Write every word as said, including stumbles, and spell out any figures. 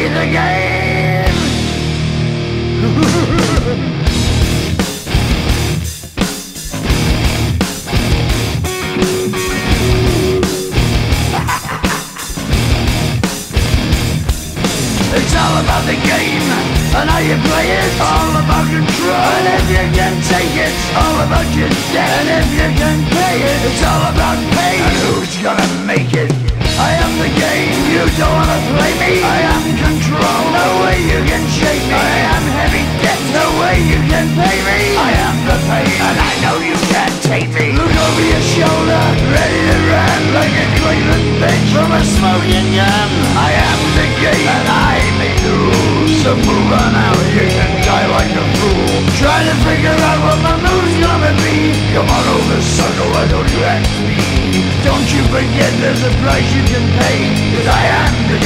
play the game. It's all about the game and how you play it. All about control, and if you can take it. All about your debt, and if you can pay it. It's all about pay, and who's gonna make it? I am the game, you don't wanna play me. I am control, no way you can shake me. I am heavy debt, no way you can pay me. I am the pain, and I know you can't take me. Look over your shoulder, ready to run like a Cleveland bitch from a smoking gun. I am the game, and I make the rules. So move on out, you can die like a fool. Trying to figure out what my move's gonna be. Come on over, sucker, why don't you ask me? Don't you forget there's a price you can pay, 'cause I am the